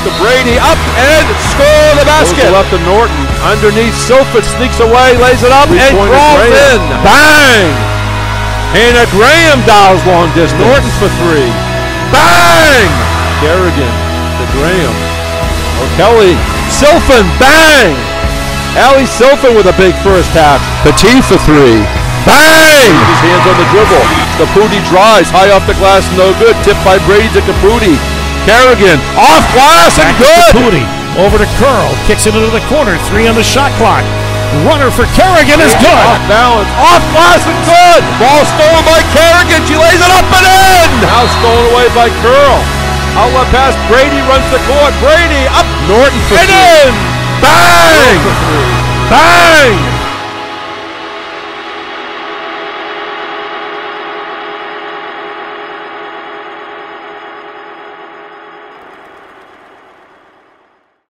to Brady, up and score the basket. Goes left to Norton, underneath Silford, sneaks away, lays it up, and crawls in. Bang! Hannah Graham dials long distance. Norton for three. Bang! Kerrigan to Graham. O'Kelly, Silfen, bang! Allie Silfen with a big first half. Petit for three. Bang! His hands on the dribble. Caputi drives, high off the glass, no good. Tipped by Brady to Caputi. Kerrigan, off glass and good! Caputi, over to Curl, kicks it into the corner, 3 on the shot clock. Runner for Kerrigan is good. Off balance, off glass and good! Ball stolen by Kerrigan, she lays it up and in! Now stolen away by Curl. Outlet pass, Brady runs the court. Brady, up! Norton for and three. in! Bang! For three. Bang!